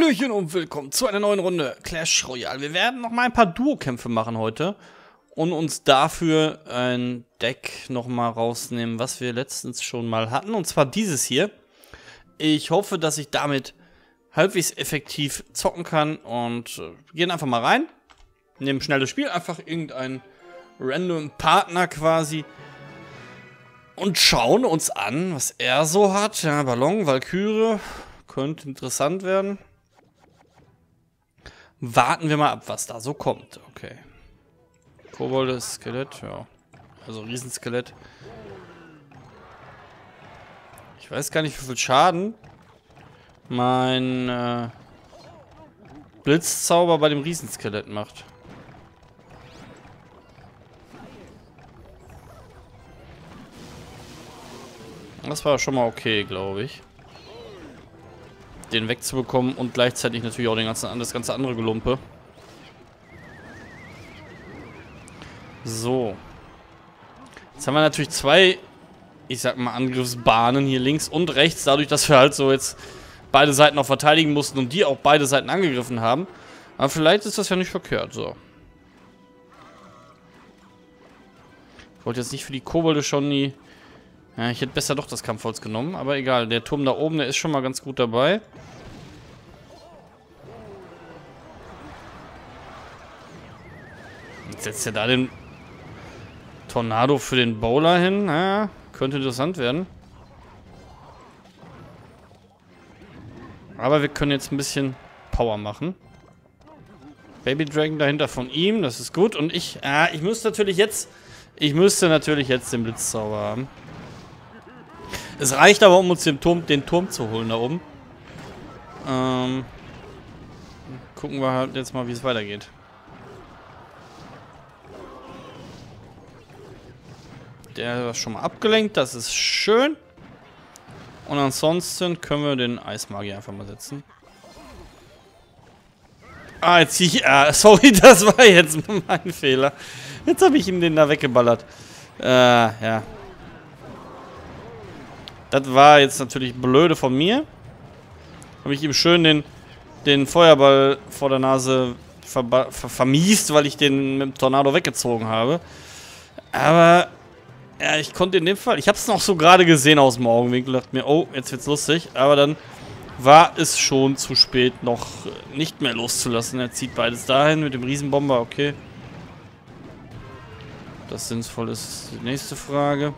Hallöchen und willkommen zu einer neuen Runde Clash Royale. Wir werden noch mal ein paar Duo-Kämpfe machen heute und uns dafür ein Deck noch mal rausnehmen, was wir letztens schon mal hatten, und zwar dieses hier. Ich hoffe, dass ich damit halbwegs effektiv zocken kann und wir gehen einfach mal rein, nehmen schnell das Spiel, einfach irgendeinen random Partner quasi und schauen uns an, was er so hat. Ja, Ballon, Valkyrie, könnte interessant werden. Warten wir mal ab, was da so kommt. Okay. Kobolde, Skelett, ja. Also Riesenskelett. Ich weiß gar nicht, wie viel Schaden mein Blitzzauber bei dem Riesenskelett macht. Das war schon mal okay, glaube ich. Den wegzubekommen und gleichzeitig natürlich auch das ganze andere Gelumpe. So. Jetzt haben wir natürlich zwei, ich sag mal, Angriffsbahnen hier links und rechts, dadurch, dass wir halt so jetzt beide Seiten auch verteidigen mussten und die auch beide Seiten angegriffen haben. Aber vielleicht ist das ja nicht verkehrt, so. Ich wollte jetzt nicht für die Kobolde schon die... Ja, ich hätte besser doch das Kampfholz genommen, aber egal. Der Turm da oben, der ist schon mal ganz gut dabei. Jetzt setzt er da den Tornado für den Bowler hin. Ja, könnte interessant werden. Aber wir können jetzt ein bisschen Power machen. Baby Dragon dahinter von ihm, das ist gut. Und ich müsste natürlich jetzt den Blitzzauber haben. Es reicht aber, um uns den Turm zu holen da oben. Gucken wir halt jetzt mal, wie es weitergeht. Der ist schon mal abgelenkt, das ist schön. Und ansonsten können wir den Eismagier einfach mal setzen. Ah, jetzt ziehe ich... sorry, das war jetzt mein Fehler. Jetzt habe ich ihm den da weggeballert. Ja. Das war jetzt natürlich blöde von mir. Habe ich ihm schön den Feuerball vor der Nase vermiest, weil ich den mit dem Tornado weggezogen habe. Aber ja, ich konnte in dem Fall... Ich habe es noch so gerade gesehen aus dem Augenwinkel. Dachte mir, oh, jetzt wird's lustig. Aber dann war es schon zu spät, noch nicht mehr loszulassen. Er zieht beides dahin mit dem Riesenbomber, okay. Das sinnvoll ist die nächste Frage.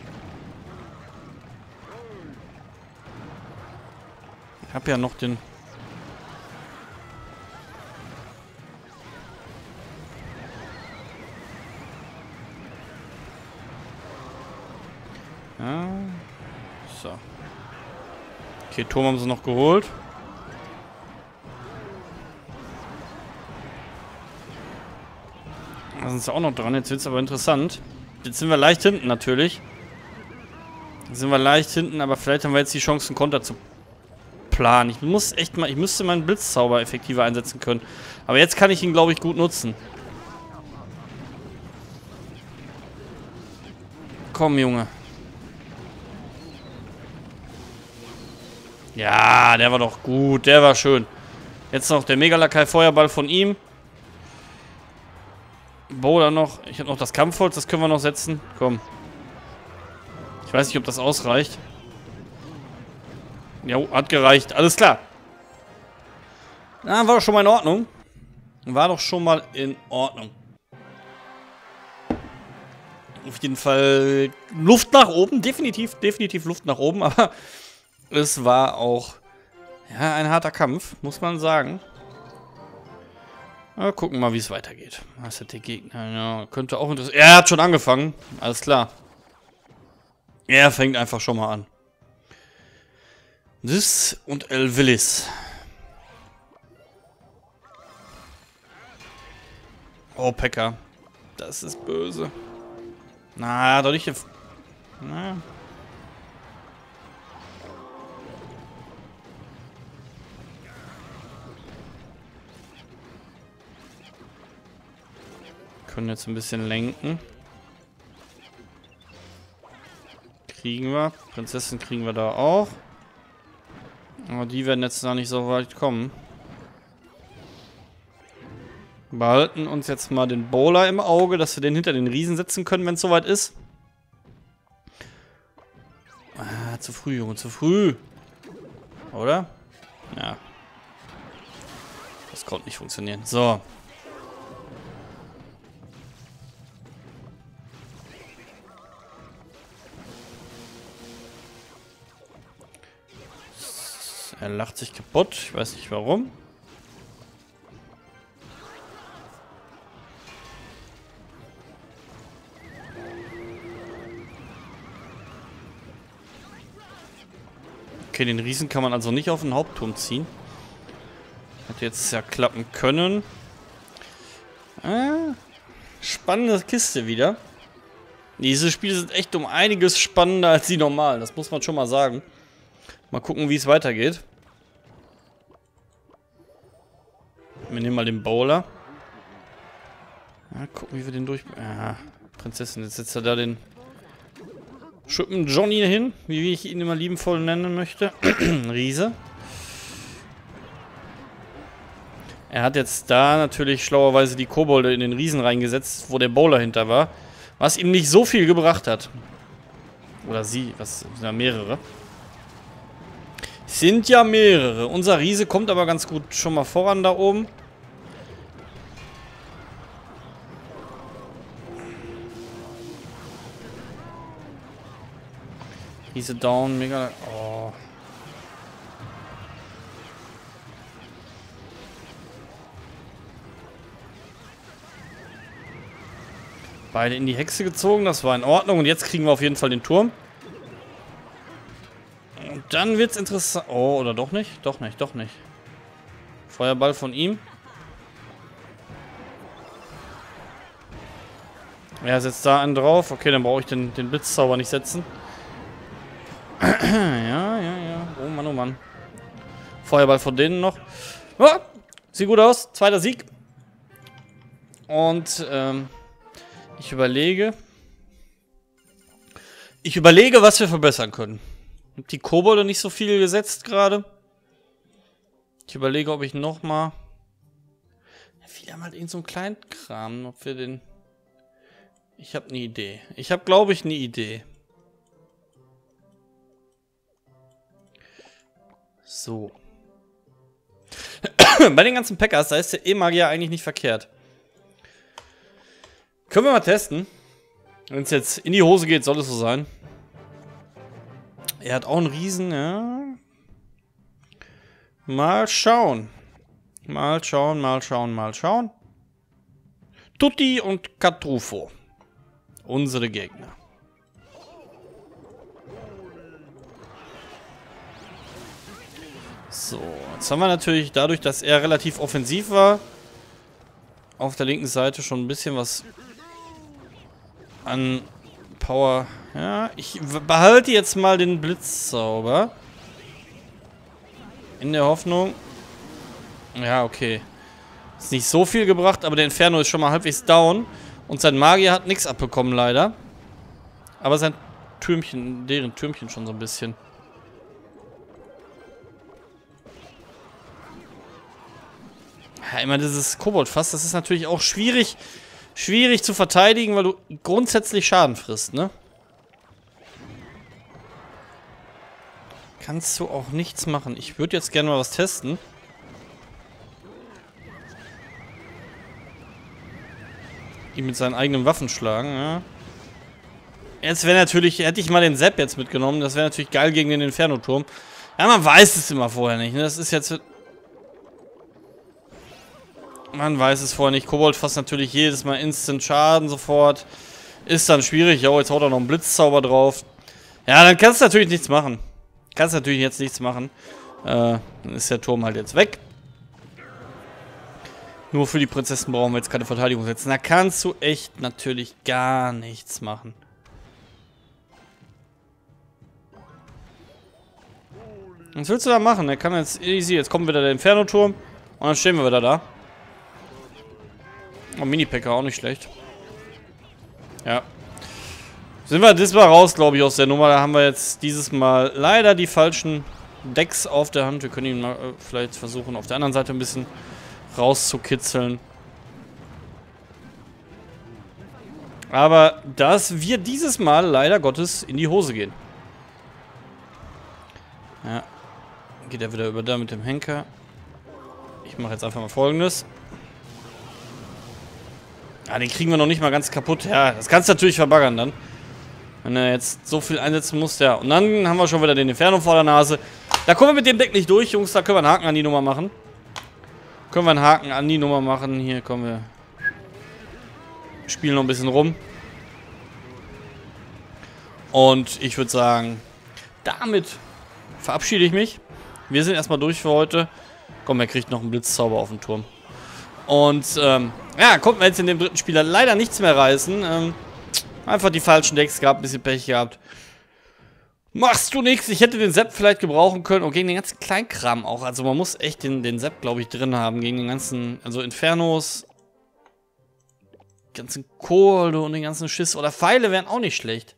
Ich habe ja noch den... Ja. So. Okay, Turm haben sie noch geholt. Da sind sie auch noch dran. Jetzt wird es aber interessant. Jetzt sind wir leicht hinten natürlich. Aber vielleicht haben wir jetzt die Chance, einen Konter zu planen. Ich müsste meinen Blitzzauber effektiver einsetzen können. Aber jetzt kann ich ihn, glaube ich, gut nutzen. Komm, Junge. Ja, der war doch gut. Der war schön. Jetzt noch der Megalakai-Feuerball von ihm. Bowler noch. Ich habe noch das Kampfholz. Das können wir noch setzen. Komm. Ich weiß nicht, ob das ausreicht. Ja, hat gereicht. Alles klar. Na, war doch schon mal in Ordnung. Auf jeden Fall Luft nach oben. Definitiv Luft nach oben. Aber es war auch ja, ein harter Kampf, muss man sagen. Na, gucken mal, wie es weitergeht. Was hat der Gegner? Ja, könnte auch interessant. Er hat schon angefangen. Alles klar. Er fängt einfach schon mal an. This und Elvillis. Oh, Pekka. Das ist böse. Na, doch nicht. Na. Können jetzt ein bisschen lenken. Kriegen wir. Prinzessin kriegen wir da auch. Aber die werden jetzt noch nicht so weit kommen. Behalten uns jetzt mal den Bowler im Auge, dass wir den hinter den Riesen setzen können, wenn es soweit ist. Ah, zu früh, Junge, zu früh. Oder? Ja. Das konnte nicht funktionieren. So. Er lacht sich kaputt. Ich weiß nicht warum. Okay, den Riesen kann man also nicht auf den Hauptturm ziehen. Hätte jetzt ja klappen können. Spannende Kiste wieder. Diese Spiele sind echt um einiges spannender als die normalen. Das muss man schon mal sagen. Mal gucken, wie es weitergeht. Wir nehmen mal den Bowler. Ja, gucken, wie wir den durch... Ja, Prinzessin, jetzt setzt er da den Schuppen Johnny hin, wie ich ihn immer liebevoll nennen möchte. Riese. Er hat jetzt da natürlich schlauerweise die Kobolde in den Riesen reingesetzt, wo der Bowler hinter war. Was ihm nicht so viel gebracht hat. Oder sie, was sind ja mehrere. Sind ja mehrere. Unser Riese kommt aber ganz gut schon mal voran da oben. Riese down, mega... Oh. Beide in die Hexe gezogen, das war in Ordnung. Und jetzt kriegen wir auf jeden Fall den Turm. Und dann wird's interessant. Oh, oder doch nicht? Doch nicht, doch nicht. Feuerball von ihm. Er setzt da einen drauf. Okay, dann brauche ich den Blitzzauber nicht setzen. Ja. Oh Mann, oh Mann. Feuerball von denen noch. Oh, sieht gut aus. Zweiter Sieg. Und, ich überlege, was wir verbessern können. Ich habe die Kobolde nicht so viel gesetzt gerade. Ich überlege, ob ich nochmal... Ja, wieder mal irgend so einen Kleinkram, ob wir den... Ich habe eine Idee. Ich habe, glaube ich, eine Idee. So. Bei den ganzen Packers, da ist der E-Magier eigentlich nicht verkehrt. Können wir mal testen. Wenn es jetzt in die Hose geht, soll es so sein. Er hat auch einen Riesen, ja. Mal schauen. Mal schauen. Tutti und Catrufo. Unsere Gegner. So, jetzt haben wir natürlich dadurch, dass er relativ offensiv war, auf der linken Seite schon ein bisschen was an Power. Ja, ich behalte jetzt mal den Blitzzauber. In der Hoffnung. Ja, okay. Ist nicht so viel gebracht, aber der Inferno ist schon mal halbwegs down. Und sein Magier hat nichts abbekommen, leider. Aber sein Türmchen, deren Türmchen schon so ein bisschen. Ja, immer dieses Koboldfass, das ist natürlich auch schwierig zu verteidigen, weil du grundsätzlich Schaden frisst, ne? Kannst du auch nichts machen. Ich würde jetzt gerne mal was testen. Ihn mit seinen eigenen Waffen schlagen, ja. Jetzt wäre natürlich, hätte ich mal den Sepp jetzt mitgenommen, das wäre natürlich geil gegen den Inferno-Turm. Ja, man weiß es immer vorher nicht, ne? Das ist jetzt... Man weiß es vorher nicht. Kobold fasst natürlich jedes Mal Instant Schaden sofort. Ist dann schwierig. Jo, jetzt haut er noch einen Blitzzauber drauf. Ja, dann kannst du natürlich nichts machen. Kannst natürlich jetzt nichts machen. Dann ist der Turm halt jetzt weg. Nur für die Prinzessin brauchen wir jetzt keine Verteidigung setzen. Da kannst du echt natürlich gar nichts machen. Was willst du da machen? Er kann jetzt easy. Jetzt kommt wieder der Inferno-Turm. Und dann stehen wir wieder da. Oh, Mini-Packer auch nicht schlecht. Ja. Sind wir diesmal raus, glaube ich, aus der Nummer. Da haben wir jetzt dieses Mal leider die falschen Decks auf der Hand. Wir können ihn mal vielleicht versuchen, auf der anderen Seite ein bisschen rauszukitzeln. Aber das wird dieses Mal leider Gottes in die Hose gehen. Ja. Geht er wieder über da mit dem Henker. Ich mache jetzt einfach mal Folgendes. Ah, den kriegen wir noch nicht mal ganz kaputt. Ja, das kannst du natürlich verbaggern dann. Wenn er jetzt so viel einsetzen muss, ja. Und dann haben wir schon wieder den Inferno vor der Nase. Da kommen wir mit dem Deck nicht durch, Jungs. Da können wir einen Haken an die Nummer machen. Können wir einen Haken an die Nummer machen. Hier kommen wir. Spielen noch ein bisschen rum. Und ich würde sagen, damit verabschiede ich mich. Wir sind erstmal durch für heute. Komm, er kriegt noch einen Blitzzauber auf den Turm. Und, ja, konnten wir jetzt in dem dritten Spieler leider nichts mehr reißen. Einfach die falschen Decks gehabt, ein bisschen Pech gehabt. Machst du nichts. Ich hätte den Sepp vielleicht gebrauchen können. Und gegen den ganzen Kleinkram auch. Also man muss echt den Sepp, glaube ich, drin haben. Gegen den ganzen, also Infernos, ganzen Kohle und den ganzen Schiss. Oder Pfeile wären auch nicht schlecht.